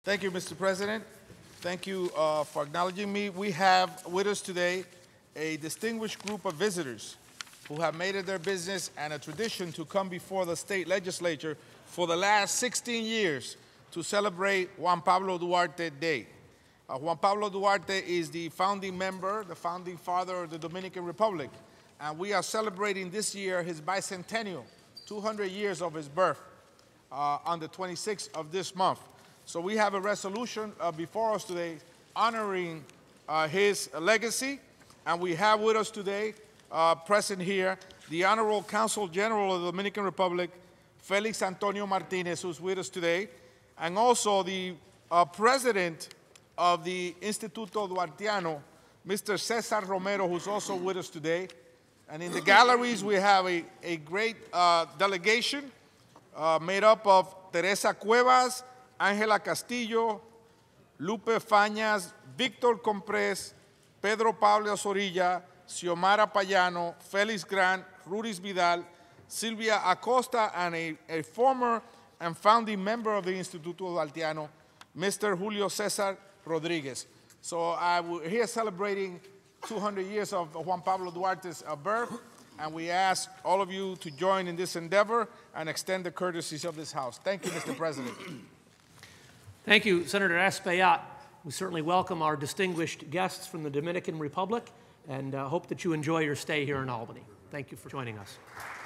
Thank you, Mr. President. Thank you for acknowledging me. We have with us today a distinguished group of visitors who have made it their business and a tradition to come before the state legislature for the last 16 years to celebrate Juan Pablo Duarte Day. Juan Pablo Duarte is the founding member, the founding father of the Dominican Republic, and we are celebrating this year his bicentennial, 200 years of his birth, on the 26th of this month. So we have a resolution before us today honoring his legacy, and we have with us today, present here, the Honorable Consul General of the Dominican Republic, Felix Antonio Martinez, who's with us today, and also the President of the Instituto Duartiano, Mr. Cesar Romero, who's also with us today. And in the galleries, we have a great delegation made up of Teresa Cuevas, Ángela Castillo, Lupe Fañas, Víctor Comprés, Pedro Pablo Zorrilla, Xiomara Payano, Felix Grant, Ruris Vidal, Silvia Acosta, and a former and founding member of the Instituto Duartiano, Mr. Julio Cesar Rodriguez. So we're here celebrating 200 years of Juan Pablo Duarte's birth, and we ask all of you to join in this endeavor and extend the courtesies of this House. Thank you, Mr. President. Thank you, Senator Espaillat. We certainly welcome our distinguished guests from the Dominican Republic and hope that you enjoy your stay here in Albany. Thank you for joining us.